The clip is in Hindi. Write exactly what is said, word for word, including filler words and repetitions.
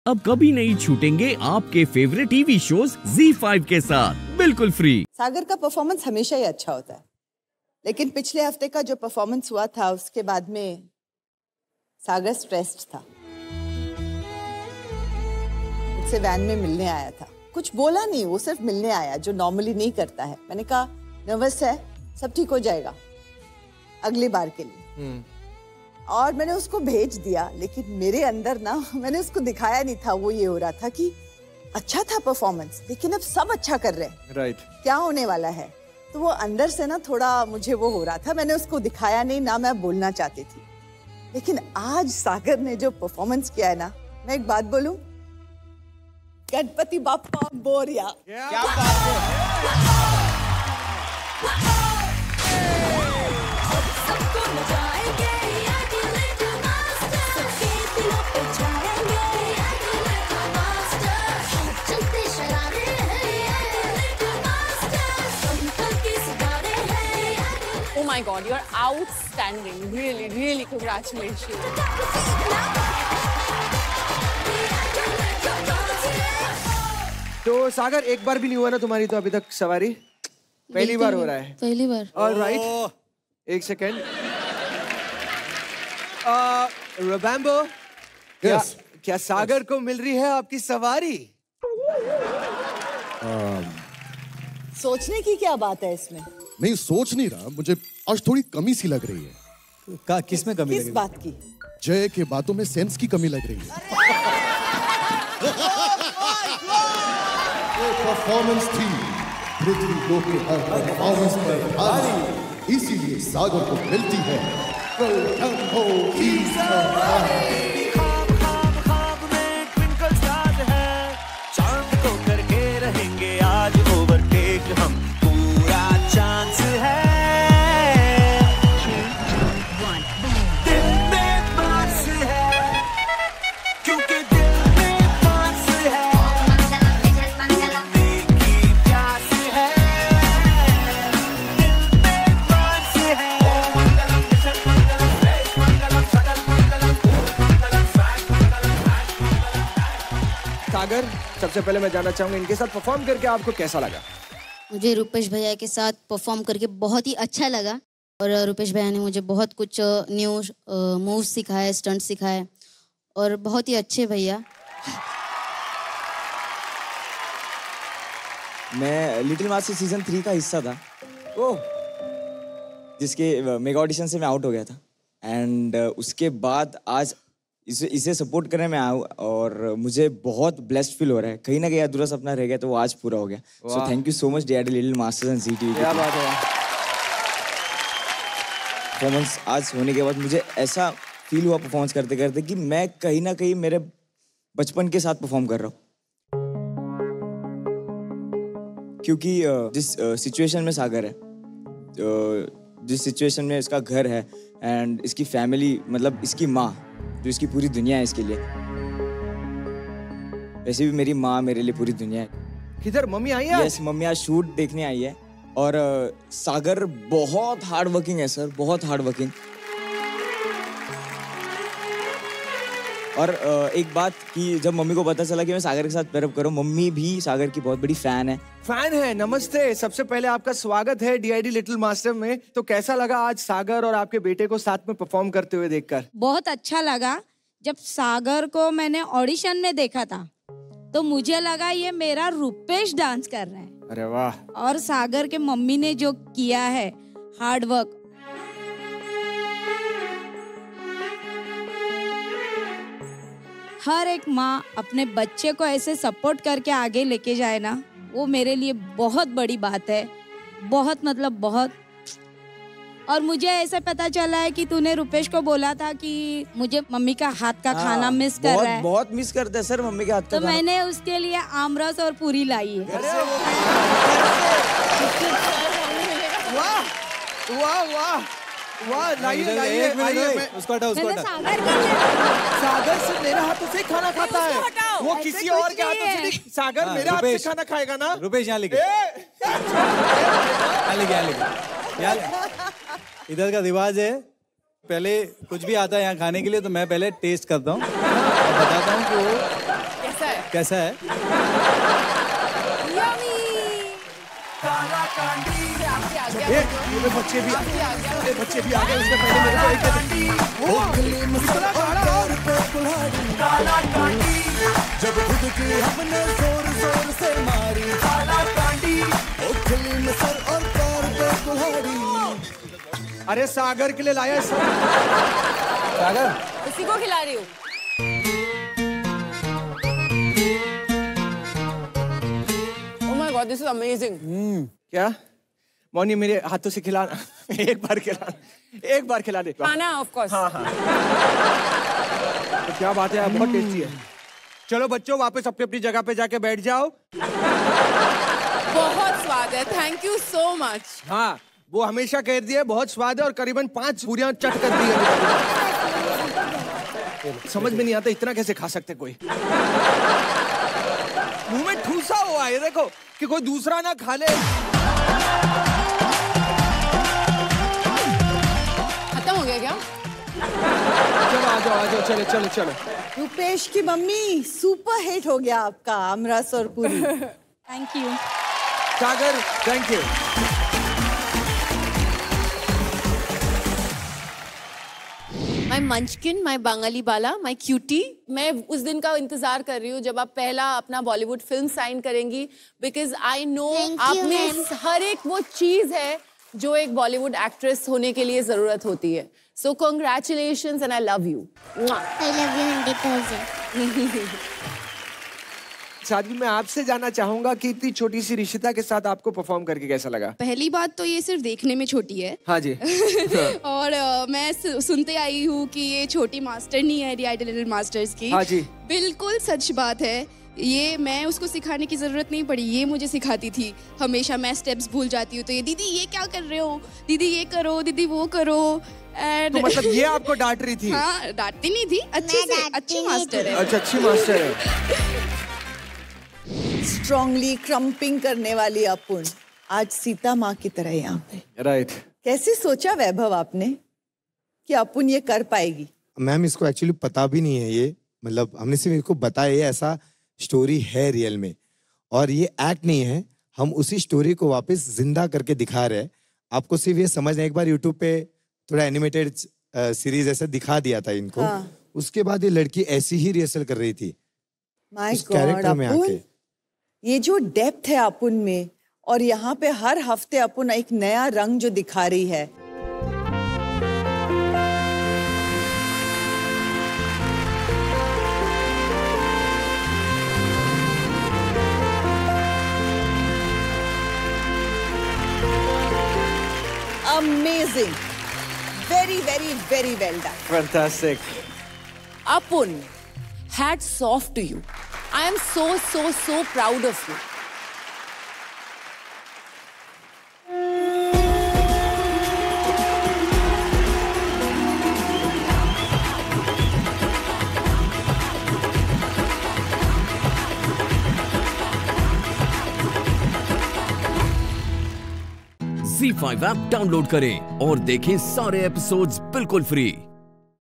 अब कभी नहीं छूटेंगे आपके favourite TV shows Zee five के साथ बिल्कुल फ्री। सागर का परफॉर्मेंस हमेशा ही अच्छा होता है, लेकिन पिछले हफ्ते का जो परफॉर्मेंस हुआ था उसके बाद में सागर स्ट्रेस्ड था। मुझसे वैन में मिलने आया था, कुछ बोला नहीं, वो सिर्फ मिलने आया जो नॉर्मली नहीं करता है। मैंने कहा नर्वस है, सब ठीक हो जाएगा अगली बार के लिए, और मैंने उसको भेज दिया। लेकिन मेरे अंदर ना, मैंने उसको दिखाया नहीं था, वो ये हो रहा था कि अच्छा था परफॉर्मेंस, लेकिन अब सब अच्छा कर रहे हैं, राइट right. क्या होने वाला है। तो वो अंदर से ना थोड़ा मुझे वो हो रहा था, मैंने उसको दिखाया नहीं, ना मैं बोलना चाहती थी। लेकिन आज सागर ने जो परफॉर्मेंस किया है ना, मैं एक बात बोलूं, गणपति बाप्पा बोरिया, क्या बात है। Oh my God, you're outstanding. Really, really congratulations. तो सागर एक बार भी नहीं हुआ ना तुम्हारी तो अभी तक सवारी? पहली बार हो रहा है? पहली बार। All right. एक सेकेंड। रबैम्बो, क्या yes. क्या सागर yes. को मिल रही है आपकी सवारी? um. सोचने की क्या बात है इसमें? नहीं, सोच नहीं रहा, मुझे आज थोड़ी कमी सी लग रही है। का, किस में कमी? किस लग बात की? जय के बातों में सेंस की कमी लग रही है। परफॉर्मेंस थी पृथ्वी को के हर परफॉर्मेंस पर भारी, इसीलिए सागर को मिलती है वेलकम हो की सवारी। चांद को करके रहेंगे आज ओवरटेक हम, पूरा चांस है। दिल में बांस है, क्योंकि दिल में बांस है, मिलने की प्यास है, दिल में बांस है। सागर, सबसे पहले मैं जानना चाहूंगा इनके साथ परफॉर्म करके आपको कैसा लगा? मुझे रुपेश भैया के साथ परफॉर्म करके बहुत ही अच्छा लगा, और रुपेश भैया ने मुझे बहुत कुछ न्यू मूव्स सिखाए, स्टंट सिखाए, और बहुत ही अच्छे भैया। मैं लिटिल मास्टर सीजन थ्री का हिस्सा था, ओह, जिसके मेगा ऑडिशन से मैं आउट हो गया था, एंड उसके बाद आज इसे इसे सपोर्ट करने में आया, और मुझे बहुत ब्लेस्ड फील हो रहा है। कहीं ना कहीं अधूरा सपना रह गया तो वो आज पूरा हो गया। So thank you so much डीआरडी little masters and Zee TV. क्या बात है। परफॉर्मेंस आज होने के बाद मुझे ऐसा फील हुआ परफॉर्मेंस करते करते कि मैं कहीं ना कहीं मेरे बचपन के साथ परफॉर्म कर रहा हूँ, क्योंकि जिस सिचुएशन में सागर है, जिस सिचुएशन में इसका घर है, एंड इसकी फैमिली, मतलब इसकी माँ जो इसकी पूरी दुनिया है इसके लिए, वैसे भी मेरी माँ मेरे लिए पूरी दुनिया है। किधर मम्मी आई है? यस, मम्मी आज शूट देखने आई है, और uh, सागर बहुत हार्ड वर्किंग है सर, बहुत हार्ड वर्किंग। और uh, एक बात कि जब मम्मी को पता चला कि मैं सागर के साथ पैरअप कर रहा हूँ, मम्मी भी सागर की बहुत बड़ी फैन है। फैन है। नमस्ते, सबसे पहले आपका स्वागत है डीआईडी लिटिल मास्टर में। तो कैसा लगा आज सागर और आपके बेटे को साथ में परफॉर्म करते हुए देखकर? बहुत अच्छा लगा। जब सागर को मैंने ऑडिशन में देखा था तो मुझे लगा ये मेरा रुपेश डांस कर रहा है। अरे वाह। और सागर के मम्मी ने जो किया है हार्ड वर्क, हर एक माँ अपने बच्चे को ऐसे सपोर्ट करके आगे लेके जाए ना, वो मेरे लिए बहुत बड़ी बात है, बहुत मतलब बहुत। और मुझे ऐसे पता चला है कि तूने रुपेश को बोला था कि मुझे मम्मी का हाथ का हाँ, खाना मिस कर बहुत, रहा है। बहुत मिस करते हैं सर मम्मी के हाथ का तो खाना। मैंने उसके लिए आमरस और पूरी लाई है। वाह वाह वाह वाह, लाइए लाइए लाइए। उसको हटाओ, उसको हटाओ। सागर से मेरे हाथों से खाना खाता है, वो किसी और के हाथों से नहीं। सागर मेरे हाथ से खाना खाएगा ना? रुपेश यहाँ लेके, यहाँ लेके, यहाँ लेके, यहाँ लेके। इधर का रिवाज है, पहले कुछ भी आता है यहाँ खाने के लिए तो मैं पहले टेस्ट करता हूँ, बताता हूँ कि वो कैसा है? कैसा है? Yummy! ये ये बच्चे भी ये बच्चे भी आ गए इससे पहले मेरे को एक इतना गाढ़ा जब खुद की हमने जोर जोर से मारी काला कांडी ओ खिली में सर और पैर पे कुल्हाड़ी। अरे सागर के लिए लाया है सब। सागर उसी को खिला रही हूँ। Oh my God, this is amazing. क्या मौनी मेरे हाथों से खिलाना एक बार खिलाना एक बार खिला दे। खाना of course. हाँ हाँ तो क्या बात है, बहुत टेस्टी है। चलो बच्चों वापस अपनी अपनी जगह पे जाके बैठ जाओ। बहुत स्वाद है, थैंक यू सो मच। हाँ वो हमेशा कह दिए बहुत स्वाद है और करीबन पांच पूरियां चट कर दी है। समझ में नहीं आता इतना कैसे खा सकते कोई। मुंह में ठूसा हुआ है देखो कि कोई दूसरा ना खा ले। खत्म हो गया क्या? चलो आ जाओ आ जाओ चलो चलो चलो। रुपेश की मम्मी सुपर हिट हो गया आपका आमरस और पूरी। Thank you Sagar thank you. My munchkin, my Bengali बाला, माई क्यूटी। मैं उस दिन का इंतजार कर रही हूँ जब आप पहला अपना बॉलीवुड फिल्म साइन करेंगी, बिकॉज आई नो आप में हर एक वो चीज है जो एक बॉलीवुड एक्ट्रेस होने के लिए जरूरत होती है। So congratulations and I love you. I love you hundred thousand. सादगी मैं आपसे जानना चाहूंगा कि इतनी छोटी सी रिशिता के साथ आपको परफॉर्म करके कैसा लगा? पहली बात तो ये सिर्फ देखने में छोटी है। हाँ जी। और uh, मैं सुनते आई हूँ कि ये छोटी मास्टर नहीं है डी लिटिल मास्टर्स की। हाँ जी। बिल्कुल सच बात है। ये मैं उसको सिखाने की जरूरत नहीं पड़ी, ये मुझे सिखाती थी। हमेशा मैं स्टेप्स भूल जाती हूँ तो ये दीदी ये क्या कर रहे हो, दीदी ये करो, दीदी वो करो। तो मतलब ये आपको डांट रही थी? हाँ डांटती नहीं थी, अच्छी से अच्छी मास्टर है। अच्छा अच्छी मास्टर है। स्ट्रॉन्गली क्रम्पिंग करने वाली अपुन आज सीता माँ की तरह यहाँ पे। राइट। कैसे सोचा वैभव आपने कि अपुन ये कर पाएगी? मैम इसको एक्चुअली पता भी नहीं है, ये मतलब हमने सिर्फ इसको बताया ये ऐसा स्टोरी है रियल में, और ये एक्ट नहीं है, हम उसी स्टोरी को वापस जिंदा करके दिखा रहे हैं आपको। सिर्फ ये समझना, एक बार यूट्यूब पे थोड़ा एनिमेटेड सीरीज ऐसा दिखा दिया था इनको। हाँ। उसके बाद ये लड़की ऐसी ही रिहर्सल कर रही थी माय उस कैरेक्टर में आके। ये जो डेप्थ है अपुन में, और यहाँ पे हर हफ्ते अपुन एक नया रंग जो दिखा रही है। Amazing, very very very well done. Fantastic. Apun, hats off to you. I am so so so proud of you. Zee five app download करें और देखें सारे एपिसोड्स बिल्कुल फ्री।